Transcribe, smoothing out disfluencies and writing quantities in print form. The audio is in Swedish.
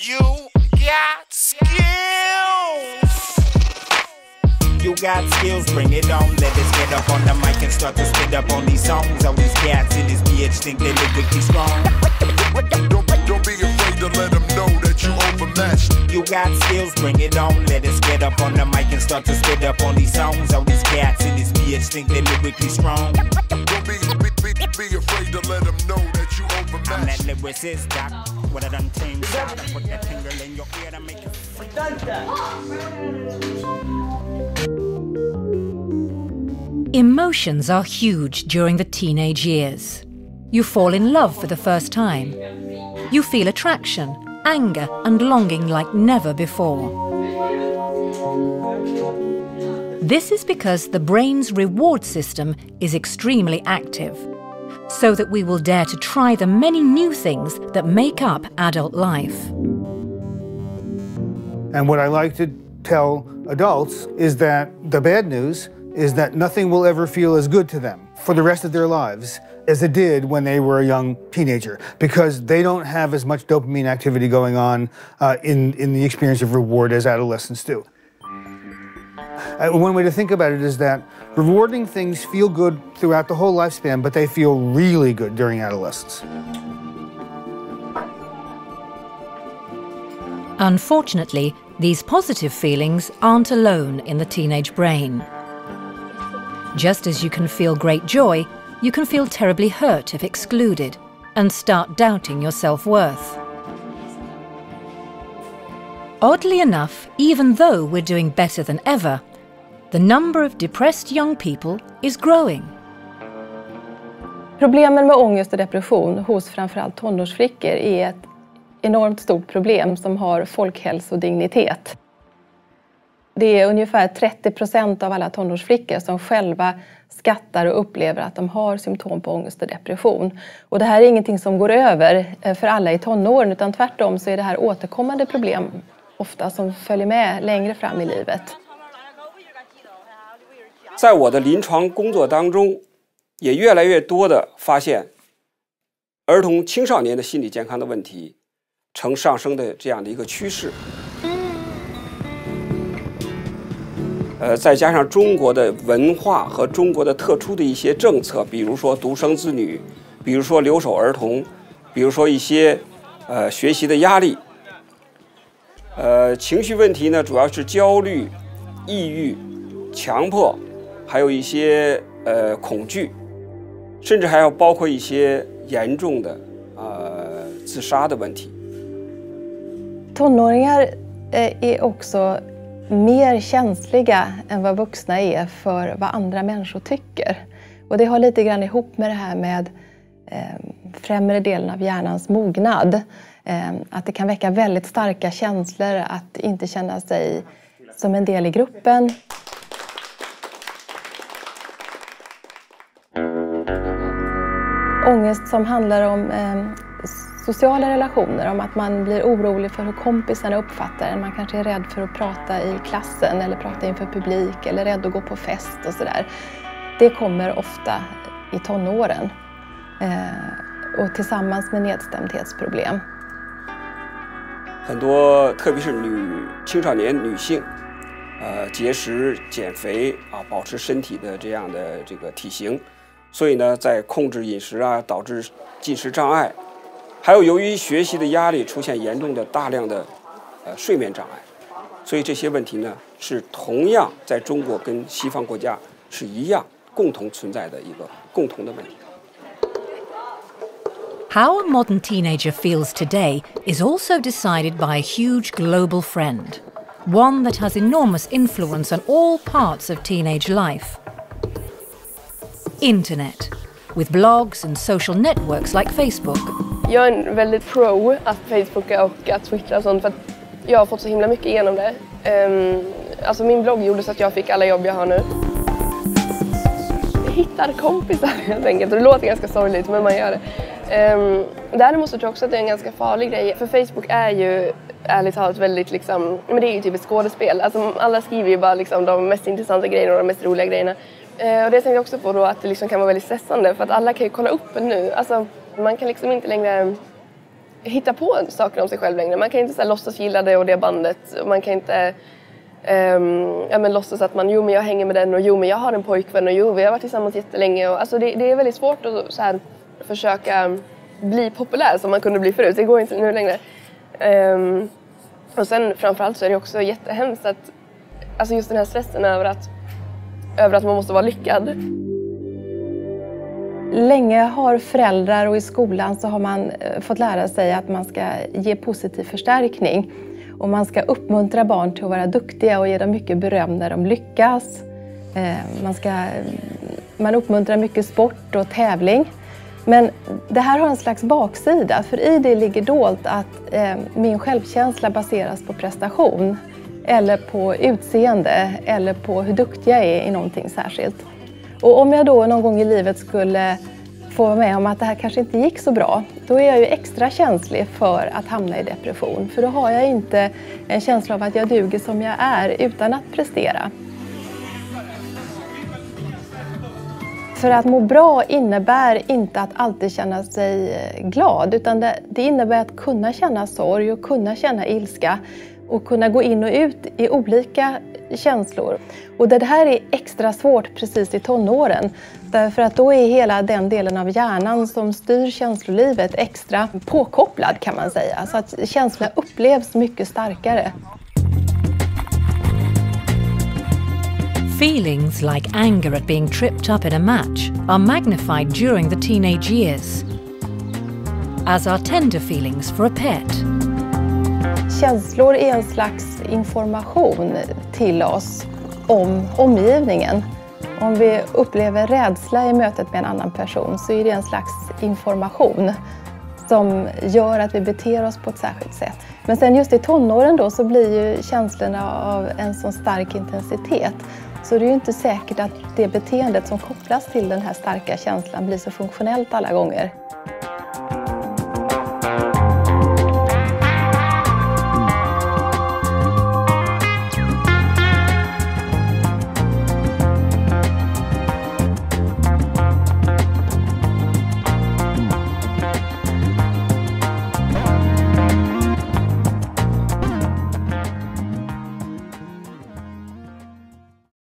You got skills. You got skills, bring it on. Let us get up on the mic and start to spit up on these songs. All these cats in this bitch think they lyrically strong. Don't be afraid to let them know that you overmatched. You got skills, bring it on. Let us get up on the mic and start to spit up on these songs. All these cats in this bitch think they lyrically strong. Don't be afraid to let them know that you overmatched. I'm that lyricist, doc. What I done team shot. I put that tingle in your ear to make it freak. Emotions are huge during the teenage years. You fall in love for the first time. You feel attraction, anger, and longing like never before. This is because the brain's reward system is extremely active, so that we will dare to try the many new things that make up adult life. And what I like to tell adults is that the bad news is that nothing will ever feel as good to them for the rest of their lives as it did when they were a young teenager, because they don't have as much dopamine activity going on in the experience of reward as adolescents do. One way to think about it is that rewarding things feel good throughout the whole lifespan, but they feel really good during adolescence. Unfortunately, these positive feelings aren't alone in the teenage brain. Just as you can feel great joy, you can feel terribly hurt if excluded and start doubting your self-worth. Oddly enough, even though we're doing better than ever, the number of depressed young people is growing. Problemen med ångest och depression hos framförallt tonårsflickor är ett enormt stort problem som har folkhälsodignitet. Det är ungefär 30% av alla tonårsflickor som själva skattar och upplever att de har symptom på ångest och depression. Och det här är ingenting som går över för alla i tonåren, utan tvärtom så är det här återkommande problem ofta som följer med längre fram i livet. 在我的临床工作当中，也越来越多的发现，儿童青少年的心理健康的问题呈上升的这样的一个趋势。再加上中国的文化和中国的特殊的一些政策，比如说独生子女，比如说留守儿童，比如说一些学习的压力，情绪问题呢，主要是焦虑、抑郁、强迫，还有一些恐惧，甚至还要包括一些严重的自杀的问题。 Tonåringar är också mer känsliga än vad vuxna är för vad andra människor tycker. Och det har lite grann ihop med det här med främre delen av hjärnans mognad. Att det kan väcka väldigt starka känslor att inte känna sig som en del i gruppen. Ångest som handlar om sociala relationer, om att man blir orolig för hur kompisarna uppfattar en. Man kanske är rädd för att prata i klassen eller prata inför publik eller rädd att gå på fest och sådär. Det kommer ofta i tonåren och tillsammans med nedstämdhetsproblem. 很多特别是青少年女性节食减肥保持身体的这样的这个体型，所以呢在控制饮食导致进食障碍，还有由于学习的压力出现严重的大量的睡眠障碍，所以这些问题呢是同样在中国跟西方国家是一样共同存在的一个共同的问题。 How a modern teenager feels today is also decided by a huge global friend, one that has enormous influence on all parts of teenage life. Internet, with blogs and social networks like Facebook. Jag är väldigt pro att Facebooka och att twittra och sånt, för att jag har fått så himla mycket igenom det. Alltså min blogg gjorde så att jag fick alla jobb jag har nu. Jag hittar kompisar helt enkelt, och det låter ganska sorgligt men man gör det. Däremot så tror jag också att det är en ganska farlig grej, för Facebook är ju ärligt talat väldigt liksom, men det är ju typ ett skådespel. Alltså alla skriver ju bara liksom de mest intressanta grejerna och de mest roliga grejerna. Och det tänkte jag också på då, att det liksom kan vara väldigt stressande, för att alla kan ju kolla upp en nu. Alltså man kan liksom inte längre hitta på saker om sig själv längre. Man kan inte så här, låtsas gilla det och det bandet. Man kan inte låtsas att man, men jag hänger med den och men jag har en pojkvän och vi har varit tillsammans jättelänge. Och, alltså, det är väldigt svårt att så här, försöka bli populär som man kunde bli förut. Det går inte nu längre. Och sen framförallt så är det också jättehemskt att alltså just den här stressen över att man måste vara lyckad. Länge har föräldrar och i skolan så har man fått lära sig att man ska ge positiv förstärkning. Och man ska uppmuntra barn till att vara duktiga och ge dem mycket beröm när de lyckas. Man uppmuntrar mycket sport och tävling. Men det här har en slags baksida, för i det ligger dolt att min självkänsla baseras på prestation. Eller på utseende, eller på hur duktig jag är i någonting särskilt. Och om jag då någon gång i livet skulle få vara med om att det här kanske inte gick så bra, då är jag ju extra känslig för att hamna i depression. För då har jag inte en känsla av att jag duger som jag är utan att prestera. För att må bra innebär inte att alltid känna sig glad, utan det innebär att kunna känna sorg och kunna känna ilska och kunna gå in och ut i olika känslor. Och det här är extra svårt precis i tonåren, därför att då är hela den delen av hjärnan som styr känslolivet extra påkopplad, kan man säga, så att känslorna upplevs mycket starkare. Feelings like anger at being tripped up in a match are magnified during the teenage years, as are tender feelings for a pet. Känslor är en slags information till oss om omgivningen. Om vi upplever rädsla i mötet med en annan person så är det en slags information som gör att vi beter oss på ett särskilt sätt. Men sen just i tonåren då så blir ju känslorna av en så stark intensitet. Så det är ju inte säkert att det beteendet som kopplas till den här starka känslan blir så funktionellt alla gånger.